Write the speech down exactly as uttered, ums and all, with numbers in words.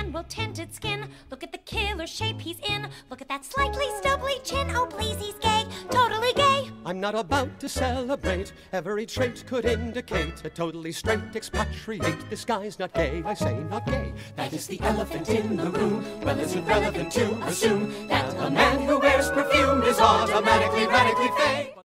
emerald-tinted skin. Look at the killer shape he's in. Look at that slightly stubbly chin. Oh, please, he's gay, totally gay. I'm not about to celebrate. Every trait could indicate a totally straight expatriate. This guy's not gay, I say not gay. That is the elephant in the room. Well, is it relevant to assume that a man who wears perfume is automatically radically fake?